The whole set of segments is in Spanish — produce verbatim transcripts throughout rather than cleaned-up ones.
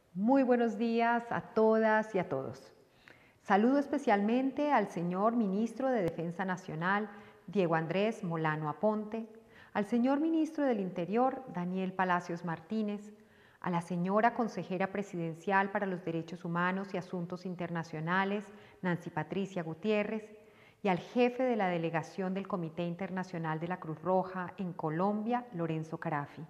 Muy buenos días a todas y a todos. Saludo especialmente al señor Ministro de Defensa Nacional, Diego Andrés Molano Aponte, al señor Ministro del Interior, Daniel Palacios Martínez, a la señora Consejera Presidencial para los Derechos Humanos y Asuntos Internacionales, Nancy Patricia Gutiérrez, y al jefe de la delegación del Comité Internacional de la Cruz Roja en Colombia, Lorenzo Carafi.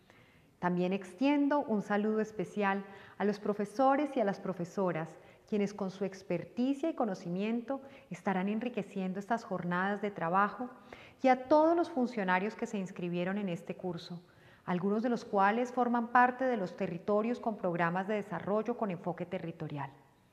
También extiendo un saludo especial a los profesores y a las profesoras, quienes con su experticia y conocimiento estarán enriqueciendo estas jornadas de trabajo, y a todos los funcionarios que se inscribieron en este curso, algunos de los cuales forman parte de los territorios con programas de desarrollo con enfoque territorial.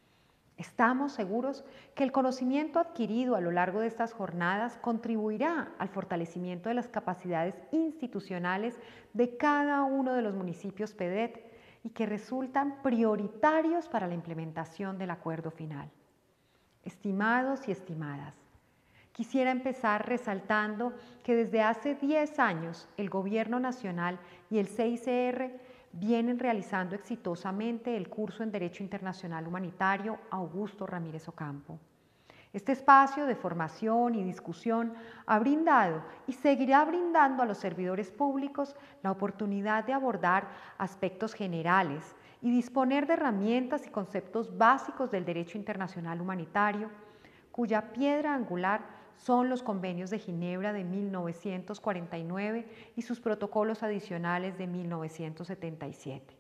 Estamos seguros que el conocimiento adquirido a lo largo de estas jornadas contribuirá al fortalecimiento de las capacidades institucionales de cada uno de los municipios P E D E T y que resultan prioritarios para la implementación del acuerdo final. Estimados y estimadas, quisiera empezar resaltando que desde hace diez años el Gobierno Nacional y el C I C R vienen realizando exitosamente el curso en Derecho Internacional Humanitario Augusto Ramírez Ocampo. Este espacio de formación y discusión ha brindado y seguirá brindando a los servidores públicos la oportunidad de abordar aspectos generales y disponer de herramientas y conceptos básicos del derecho internacional humanitario, cuya piedra angular son los convenios de Ginebra de mil novecientos cuarenta y nueve y sus protocolos adicionales de mil novecientos setenta y siete.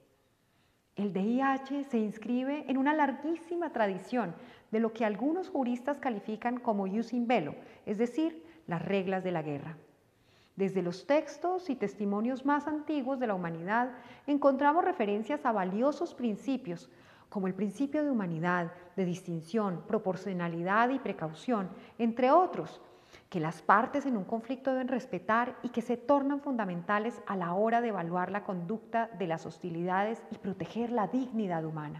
El D I H se inscribe en una larguísima tradición de lo que algunos juristas califican como jus in bello, es decir, las reglas de la guerra. Desde los textos y testimonios más antiguos de la humanidad encontramos referencias a valiosos principios, como el principio de humanidad, de distinción, proporcionalidad y precaución, entre otros, que las partes en un conflicto deben respetar y que se tornan fundamentales a la hora de evaluar la conducta de las hostilidades y proteger la dignidad humana.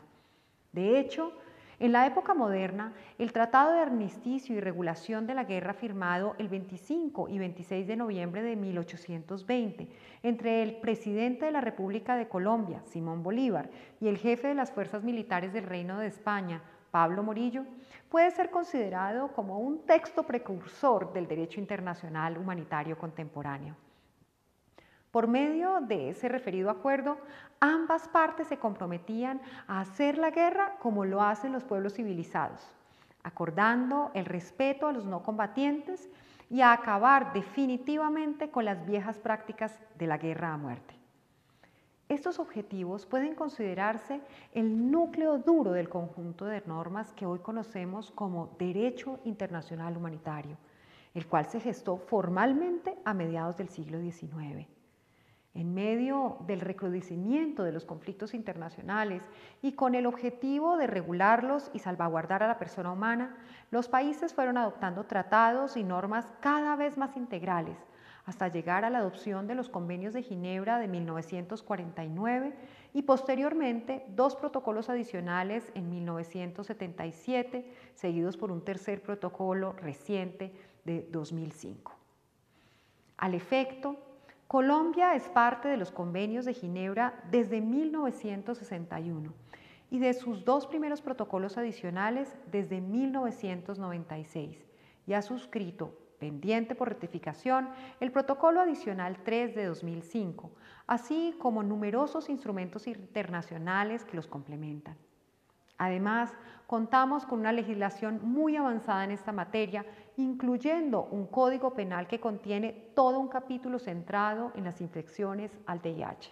De hecho, en la época moderna, el Tratado de Armisticio y Regulación de la Guerra firmado el veinticinco y veintiséis de noviembre de mil ochocientos veinte entre el presidente de la República de Colombia, Simón Bolívar, y el jefe de las fuerzas militares del Reino de España, Pablo Morillo, puede ser considerado como un texto precursor del derecho internacional humanitario contemporáneo. Por medio de ese referido acuerdo, ambas partes se comprometían a hacer la guerra como lo hacen los pueblos civilizados, acordando el respeto a los no combatientes y a acabar definitivamente con las viejas prácticas de la guerra a muerte. Estos objetivos pueden considerarse el núcleo duro del conjunto de normas que hoy conocemos como Derecho Internacional Humanitario, el cual se gestó formalmente a mediados del siglo diecinueve. En medio del recrudecimiento de los conflictos internacionales y con el objetivo de regularlos y salvaguardar a la persona humana, los países fueron adoptando tratados y normas cada vez más integrales, hasta llegar a la adopción de los convenios de Ginebra de mil novecientos cuarenta y nueve y posteriormente dos protocolos adicionales en mil novecientos setenta y siete, seguidos por un tercer protocolo reciente de dos mil cinco. Al efecto, Colombia es parte de los convenios de Ginebra desde mil novecientos sesenta y uno y de sus dos primeros protocolos adicionales desde mil novecientos noventa y seis y ha suscrito, pendiente por ratificación, el protocolo adicional tres de dos mil cinco, así como numerosos instrumentos internacionales que los complementan. Además, contamos con una legislación muy avanzada en esta materia, incluyendo un código penal que contiene todo un capítulo centrado en las infecciones al V I H.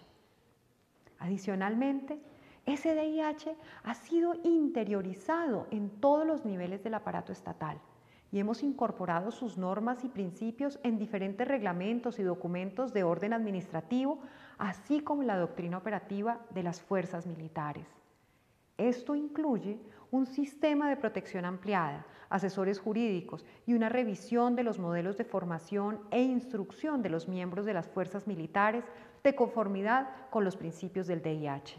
Adicionalmente, ese V I H ha sido interiorizado en todos los niveles del aparato estatal y hemos incorporado sus normas y principios en diferentes reglamentos y documentos de orden administrativo, así como en la doctrina operativa de las fuerzas militares. Esto incluye un sistema de protección ampliada, asesores jurídicos y una revisión de los modelos de formación e instrucción de los miembros de las fuerzas militares de conformidad con los principios del D I H.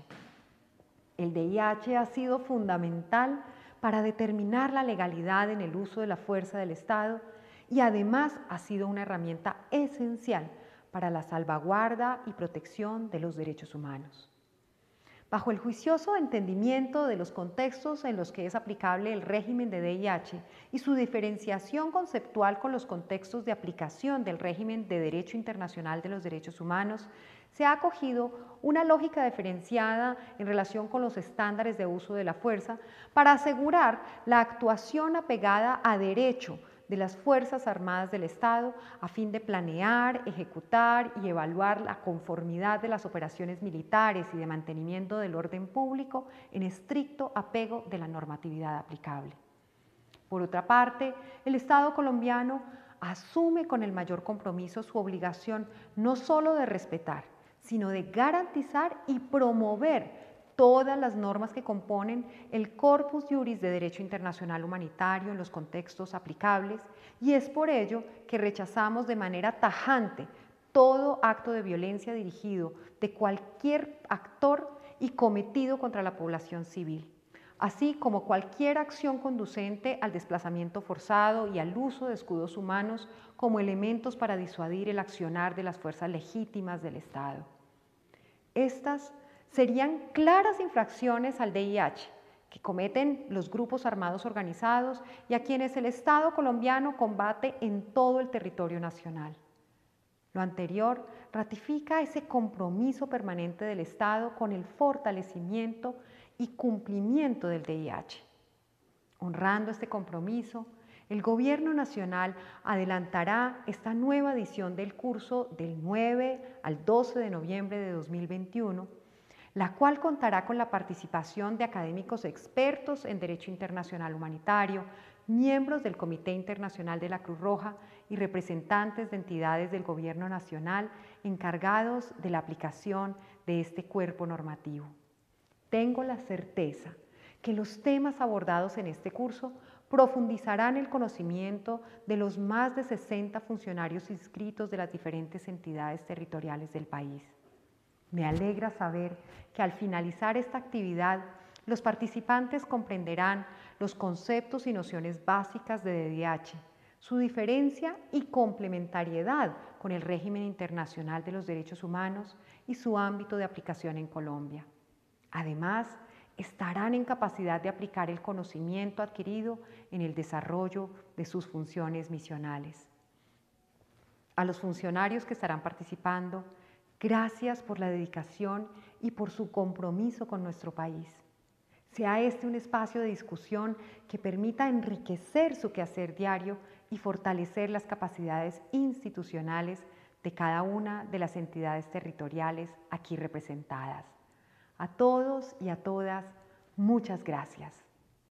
El D I H ha sido fundamental para determinar la legalidad en el uso de la fuerza del Estado y además ha sido una herramienta esencial para la salvaguarda y protección de los derechos humanos. Bajo el juicioso entendimiento de los contextos en los que es aplicable el régimen de D I H y su diferenciación conceptual con los contextos de aplicación del régimen de derecho internacional de los derechos humanos, se ha acogido una lógica diferenciada en relación con los estándares de uso de la fuerza para asegurar la actuación apegada a derecho de las Fuerzas Armadas del Estado a fin de planear, ejecutar y evaluar la conformidad de las operaciones militares y de mantenimiento del orden público en estricto apego de la normatividad aplicable. Por otra parte, el Estado colombiano asume con el mayor compromiso su obligación no solo de respetar, sino de garantizar y promover todas las normas que componen el corpus juris de derecho internacional humanitario en los contextos aplicables, y es por ello que rechazamos de manera tajante todo acto de violencia dirigido de cualquier actor y cometido contra la población civil, así como cualquier acción conducente al desplazamiento forzado y al uso de escudos humanos como elementos para disuadir el accionar de las fuerzas legítimas del Estado. Estas serían claras infracciones al D I H que cometen los grupos armados organizados y a quienes el Estado colombiano combate en todo el territorio nacional. Lo anterior ratifica ese compromiso permanente del Estado con el fortalecimiento y cumplimiento del D I H. Honrando este compromiso, el Gobierno Nacional adelantará esta nueva edición del curso del nueve al doce de noviembre de dos mil veintiuno, la cual contará con la participación de académicos expertos en Derecho Internacional Humanitario, miembros del Comité Internacional de la Cruz Roja y representantes de entidades del Gobierno Nacional encargados de la aplicación de este cuerpo normativo. Tengo la certeza que los temas abordados en este curso profundizarán el conocimiento de los más de sesenta funcionarios inscritos de las diferentes entidades territoriales del país. Me alegra saber que al finalizar esta actividad, los participantes comprenderán los conceptos y nociones básicas de D I H, su diferencia y complementariedad con el régimen internacional de los derechos humanos y su ámbito de aplicación en Colombia. Además, estarán en capacidad de aplicar el conocimiento adquirido en el desarrollo de sus funciones misionales. A los funcionarios que estarán participando, gracias por la dedicación y por su compromiso con nuestro país. Sea este un espacio de discusión que permita enriquecer su quehacer diario y fortalecer las capacidades institucionales de cada una de las entidades territoriales aquí representadas. A todos y a todas, muchas gracias.